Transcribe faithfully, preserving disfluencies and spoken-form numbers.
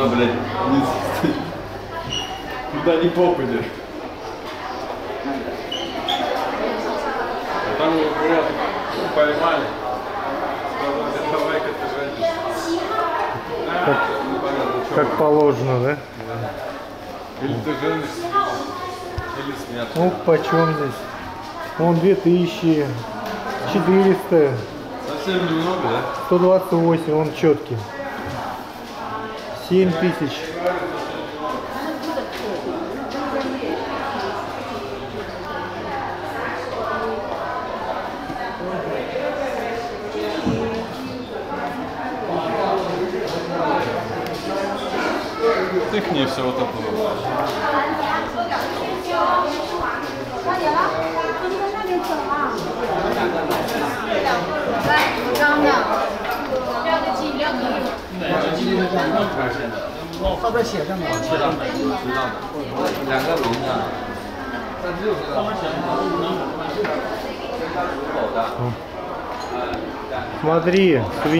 туда, блядь, вниз. Туда не попадешь. А там его, говорят, поймали. Давай-ка ты женишься. Как, как положено, да? Да. Или ты женишься, или снят. Ну, почем здесь? Вон две тысячи, четыреста, Совсем немного, да? сто двадцать восемь, он четкий. семь тысяч. Тыкни все вот это. Смотри,